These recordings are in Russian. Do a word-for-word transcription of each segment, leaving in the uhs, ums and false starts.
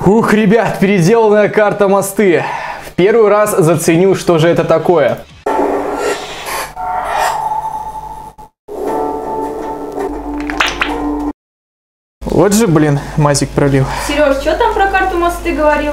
Ух, ребят, переделанная карта мосты. В первый раз заценю, что же это такое. Вот же, блин, мазик пролил. Сереж, что там про карту мосты говорил?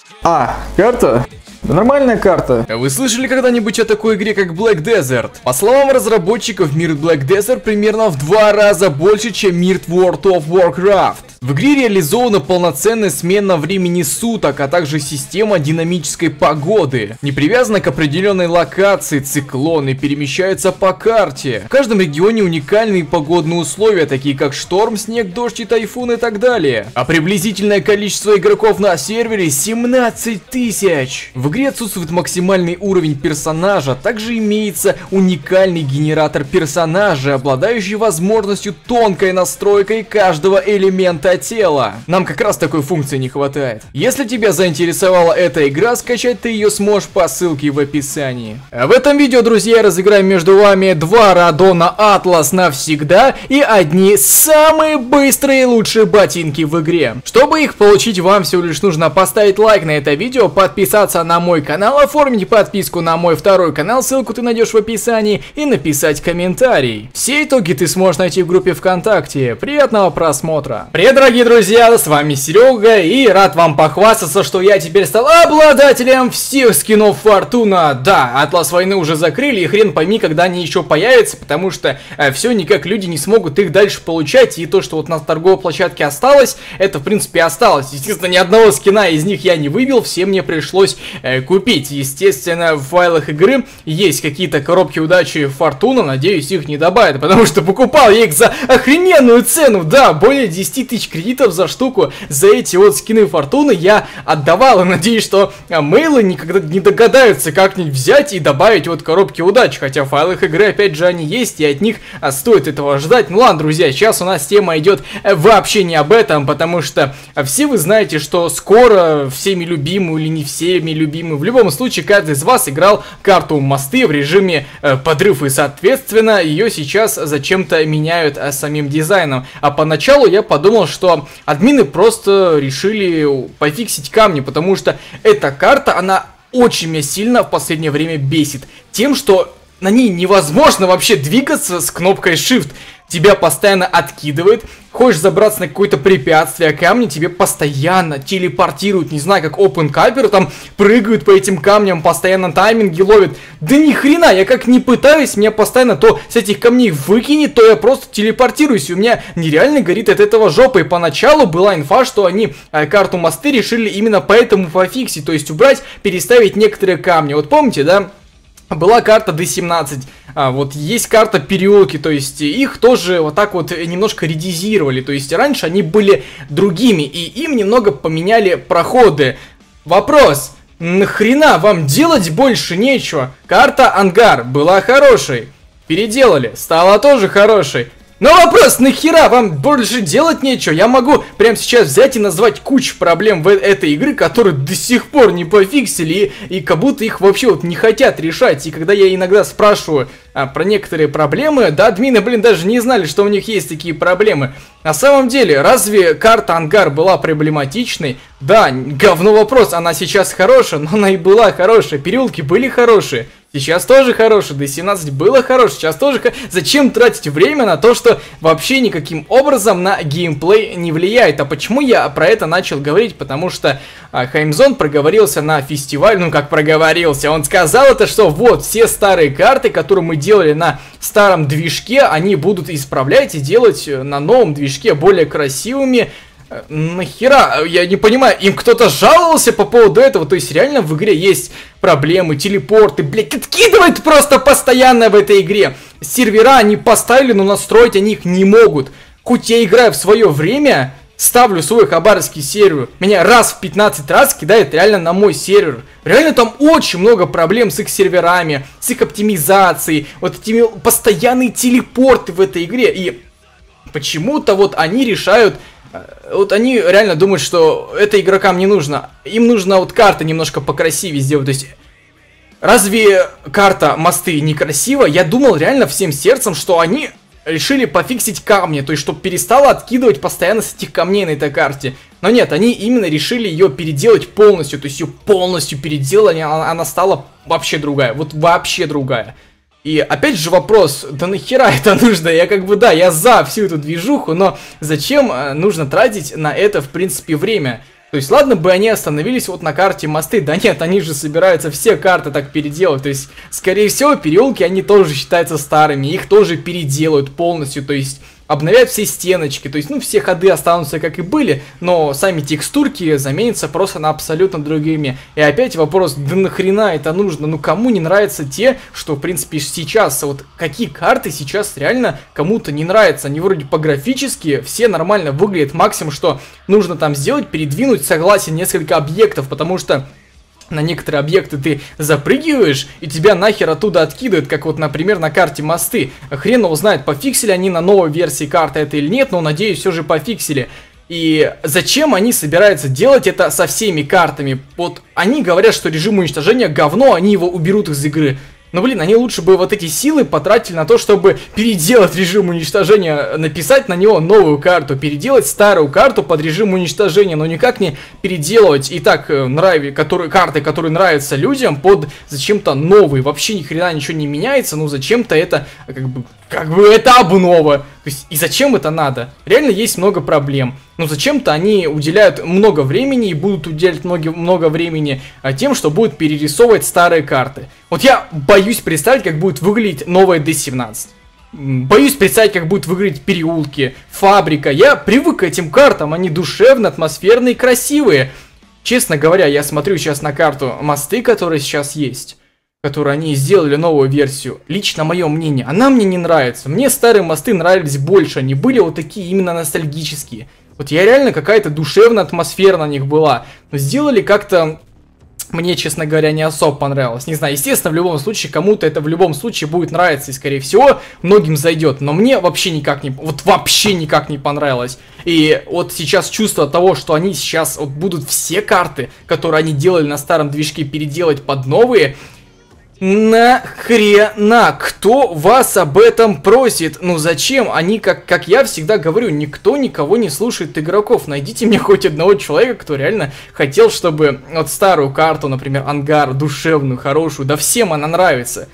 А, карта? Да нормальная карта. Вы слышали когда-нибудь о такой игре, как Black Desert? По словам разработчиков, мир Black Desert примерно в два раза больше, чем мир World of Warcraft. В игре реализована полноценная смена времени суток, а также система динамической погоды. Не привязана к определенной локации, циклоны перемещаются по карте. В каждом регионе уникальные погодные условия, такие как шторм, снег, дождь и тайфун и так далее. А приблизительное количество игроков на сервере семнадцать тысяч. В игре отсутствует максимальный уровень персонажа, также имеется уникальный генератор персонажа, обладающий возможностью тонкой настройкой каждого элемента тела. Нам как раз такой функции не хватает. Если тебя заинтересовала эта игра, скачать ты ее сможешь по ссылке в описании. А в этом видео, друзья, разыграем между вами два Радона Атлас навсегда и одни самые быстрые и лучшие ботинки в игре. Чтобы их получить, вам всего лишь нужно поставить лайк на это видео, подписаться на мой канал, оформить подписку на мой второй канал, ссылку ты найдешь в описании, и написать комментарий. Все итоги ты сможешь найти в группе ВКонтакте. Приятного просмотра. Привет, дорогие друзья, с вами Серега, и рад вам похвастаться, что я теперь стал обладателем всех скинов Фортуна. Да, Атлас войны уже закрыли, и хрен пойми, когда они еще появятся, потому что э, все никак люди не смогут их дальше получать, и то, что вот на торговой площадке осталось, это в принципе осталось. Естественно, ни одного скина из них я не выбил, все мне пришлось э, купить. Естественно, в файлах игры есть какие-то коробки удачи Фортуна, надеюсь, их не добавят, потому что покупал я их за охрененную цену, да, более десяти тысяч кредитов за штуку. За эти вот скины Фортуны я отдавал, и надеюсь, что мейлы никогда не догадаются как-нибудь взять и добавить вот коробки удачи, хотя в файлах игры опять же они есть, и от них а, стоит этого ждать. Ну ладно, друзья, сейчас у нас тема идет вообще не об этом, потому что все вы знаете, что скоро всеми любимую или не всеми любимую, в любом случае каждый из вас играл карту мосты в режиме э, подрыв, и соответственно ее сейчас зачем-то меняют э, самим дизайном. А поначалу я подумал, что админы просто решили пофиксить камни, потому что эта карта, она очень меня сильно в последнее время бесит тем, что на ней невозможно вообще двигаться с кнопкой Shift. Тебя постоянно откидывает, хочешь забраться на какое-то препятствие, камни тебе постоянно телепортируют, не знаю, как OpenCaper, там прыгают по этим камням, постоянно тайминги ловят. Да ни хрена, я как не пытаюсь, меня постоянно то с этих камней выкинет, то я просто телепортируюсь, и у меня нереально горит от этого жопа. И поначалу была инфа, что они э, карту мосты решили именно поэтому пофиксить, то есть убрать, переставить некоторые камни. Вот помните, да? Была карта ди семнадцать, а, вот есть карта переулки, то есть их тоже вот так вот немножко редизировали, то есть раньше они были другими, и им немного поменяли проходы. Вопрос, нахрена вам делать больше нечего? Карта Ангар была хорошей, переделали, стала тоже хорошей. Но вопрос, нахера вам больше делать нечего? Я могу прямо сейчас взять и назвать кучу проблем в этой игры, которые до сих пор не пофиксили, и, и как будто их вообще вот не хотят решать. И когда я иногда спрашиваю а, про некоторые проблемы, да, админы, блин, даже не знали, что у них есть такие проблемы. На самом деле, разве карта Ангар была проблематичной? Да, говно вопрос, она сейчас хорошая, но она и была хорошая, переулки были хорошие. Сейчас тоже хороший, ди семнадцать было хороший, сейчас тоже. Зачем тратить время на то, что вообще никаким образом на геймплей не влияет? А почему я про это начал говорить? Потому что а, Хаймзон проговорился на фестивале, ну как проговорился, он сказал это, что вот все старые карты, которые мы делали на старом движке, они будут исправлять и делать на новом движке более красивыми. Нахера? Я не понимаю, им кто-то жаловался по поводу этого? То есть реально в игре есть проблемы, телепорты, блять, откидывают просто постоянно в этой игре. Сервера они поставили, но настроить они их не могут. Хоть я играю в свое время, ставлю свой хабаровский сервер, меня раз в пятнадцать раз кидает реально на мой сервер. Реально там очень много проблем с их серверами, с их оптимизацией, вот этими постоянные телепорты в этой игре. И почему-то вот они решают... Вот они реально думают, что это игрокам не нужно. Им нужно вот карта немножко покрасивее сделать. То есть, разве карта мосты некрасива? Я думал реально всем сердцем, что они решили пофиксить камни, то есть чтобы перестало откидывать постоянно с этих камней на этой карте. Но нет, они именно решили ее переделать полностью, то есть ее полностью переделали, она, она стала вообще другая, вот вообще другая. И опять же вопрос, да нахера это нужно? Я как бы, да, я за всю эту движуху, но зачем нужно тратить на это, в принципе, время? То есть, ладно бы они остановились вот на карте мосты, да нет, они же собираются все карты так переделать, то есть, скорее всего, переулки, они тоже считаются старыми, их тоже переделают полностью, то есть, обновят все стеночки, то есть, ну, все ходы останутся как и были, но сами текстурки заменятся просто на абсолютно другими. И опять вопрос, да нахрена это нужно? Ну, кому не нравятся те, что, в принципе, сейчас, вот какие карты сейчас реально кому-то не нравятся? Они вроде по-графически все нормально выглядят, максимум, что нужно там сделать, передвинуть, согласен, несколько объектов, потому что на некоторые объекты ты запрыгиваешь, и тебя нахер оттуда откидывают, как вот, например, на карте мосты. Хрен его знает, пофиксили они на новой версии карты это или нет, но, надеюсь, все же пофиксили. И зачем они собираются делать это со всеми картами? Вот они говорят, что режим уничтожения говно, они его уберут из игры. Но, блин, они лучше бы вот эти силы потратили на то, чтобы переделать режим уничтожения, написать на него новую карту, переделать старую карту под режим уничтожения, но никак не переделывать и так нрав... которые... карты, которые нравятся людям, под зачем-то новые. Вообще ни хрена ничего не меняется, ну зачем-то это, как бы, как бы это обнова. То есть, и зачем это надо? Реально есть много проблем. Но зачем-то они уделяют много времени и будут уделять много, много времени а, тем, что будут перерисовывать старые карты. Вот я боюсь представить, как будет выглядеть новая дэ семнадцать. Боюсь представить, как будут выглядеть переулки, фабрика. Я привык к этим картам, они душевные, атмосферные, красивые. Честно говоря, я смотрю сейчас на карту мосты, которые сейчас есть, которые они сделали новую версию. Лично мое мнение, она мне не нравится. Мне старые мосты нравились больше, они были вот такие именно ностальгические. Вот я реально какая-то душевная атмосфера на них была. Но сделали как-то... Мне, честно говоря, не особо понравилось. Не знаю, естественно, в любом случае, кому-то это в любом случае будет нравиться. И, скорее всего, многим зайдет. Но мне вообще никак не... Вот вообще никак не понравилось. И вот сейчас чувство того, что они сейчас вот будут все карты, которые они делали на старом движке, переделать под новые... Нахрена? Кто вас об этом просит? Ну зачем? Они, как, как я всегда говорю, никто никого не слушает игроков. Найдите мне хоть одного человека, кто реально хотел, чтобы вот старую карту, например, ангар, душевную, хорошую, да всем она нравится,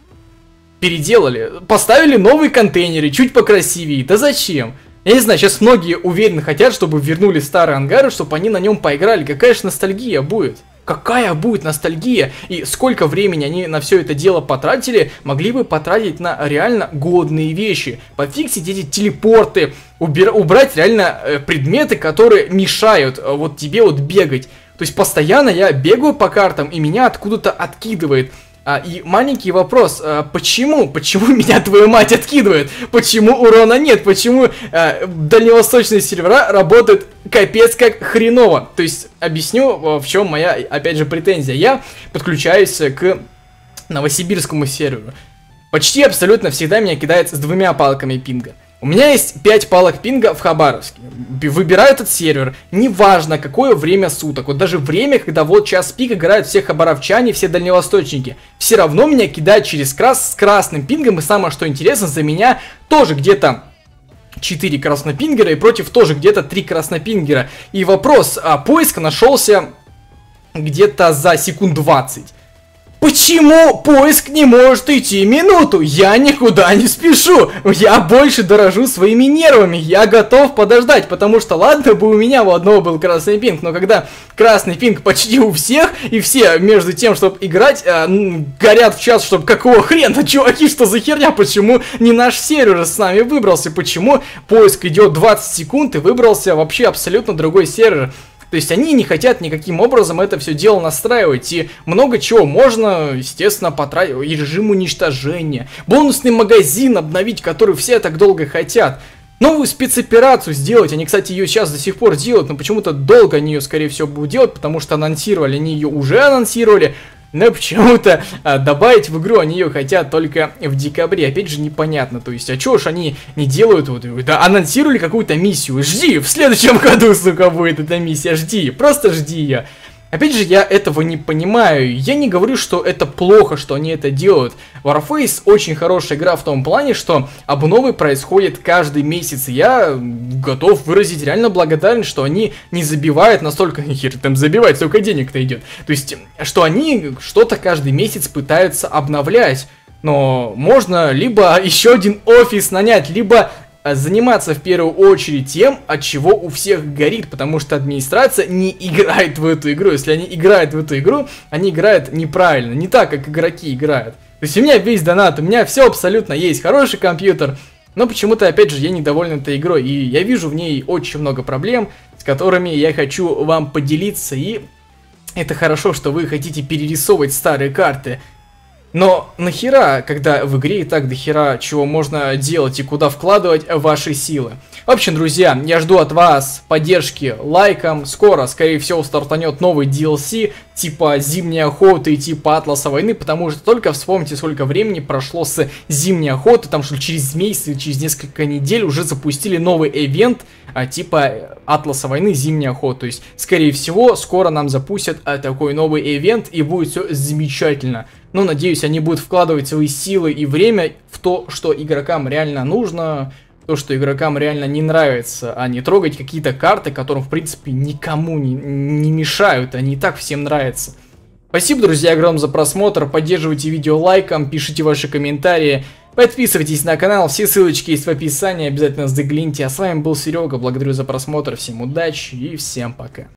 переделали. Поставили новые контейнеры, чуть покрасивее. Да зачем? Я не знаю, сейчас многие уверенно хотят, чтобы вернули старые ангары, чтобы они на нем поиграли. Какая же ностальгия будет? Какая будет ностальгия? И сколько времени они на все это дело потратили, могли бы потратить на реально годные вещи. Пофиксить эти телепорты, убира- убрать реально э, предметы, которые мешают э, вот тебе вот бегать. То есть постоянно я бегаю по картам, и меня откуда-то откидывает. А, и маленький вопрос, а, почему? Почему меня, твою мать, откидывает? Почему урона нет? Почему а, дальневосточные сервера работают капец как хреново? То есть, объясню, в чем моя, опять же, претензия. Я подключаюсь к новосибирскому серверу. Почти абсолютно всегда меня кидает с двумя палками пинга. У меня есть пять палок пинга в Хабаровске. Выбираю этот сервер, неважно какое время суток. Вот даже время, когда вот час пик играют все хабаровчане, все дальневосточники. Все равно меня кидают через крас с красным пингом. И самое что интересно, за меня тоже где-то четыре краснопингера и против тоже где-то три краснопингера. И вопрос, а поиск нашелся где-то за секунд двадцать. Почему поиск не может идти минуту? Я никуда не спешу. Я больше дорожу своими нервами. Я готов подождать, потому что ладно бы у меня у одного был красный пинг, но когда красный пинг почти у всех, и все между тем, чтобы играть, э, горят в час, чтобы какого хрена, чуваки, что за херня? Почему не наш сервер с нами выбрался? Почему поиск идет двадцать секунд и выбрался вообще абсолютно другой сервер? То есть они не хотят никаким образом это все дело настраивать. И много чего можно, естественно, потратить. И режим уничтожения. Бонусный магазин обновить, который все так долго хотят. Новую спецоперацию сделать. Они, кстати, ее сейчас до сих пор делают. Но почему-то долго они ее, скорее всего, будут делать. Потому что анонсировали. Они ее уже анонсировали. Но почему-то а, добавить в игру они ее хотят только в декабре. Опять же непонятно. То есть, а чего ж они не делают? Вот, да, анонсировали какую-то миссию. Жди, в следующем году, сука, будет эта миссия. Жди, просто жди ее. Опять же, я этого не понимаю. Я не говорю, что это плохо, что они это делают. Warface очень хорошая игра в том плане, что обновы происходят каждый месяц. Я готов выразить реально благодарность, что они не забивают настолько... Хер там забивать, столько денег-то идет. То есть, что они что-то каждый месяц пытаются обновлять. Но можно либо еще один офис нанять, либо... заниматься в первую очередь тем, от чего у всех горит, потому что администрация не играет в эту игру. Если они играют в эту игру, они играют неправильно, не так, как игроки играют. То есть у меня весь донат, у меня все абсолютно есть, хороший компьютер, но почему-то, опять же, я недоволен этой игрой, и я вижу в ней очень много проблем, с которыми я хочу вам поделиться, и это хорошо, что вы хотите перерисовывать старые карты. Но нахера, когда в игре и так дохера чего можно делать и куда вкладывать ваши силы? В общем, друзья, я жду от вас поддержки лайком. Скоро, скорее всего, стартанет новый ди эл си, типа Зимняя охота и типа Атласа войны, потому что только вспомните, сколько времени прошло с Зимней охоты, там что через месяц или через несколько недель уже запустили новый ивент, а, типа Атласа войны, Зимняя охота. То есть, скорее всего, скоро нам запустят а, такой новый ивент, и будет все замечательно. Но, надеюсь, они будут вкладывать свои силы и время в то, что игрокам реально нужно, то, что игрокам реально не нравится, а не трогать какие-то карты, которым, в принципе, никому не, не мешают, они и так всем нравятся. Спасибо, друзья, огромное за просмотр, поддерживайте видео лайком, пишите ваши комментарии, подписывайтесь на канал, все ссылочки есть в описании, обязательно загляните. А с вами был Серега, благодарю за просмотр, всем удачи и всем пока.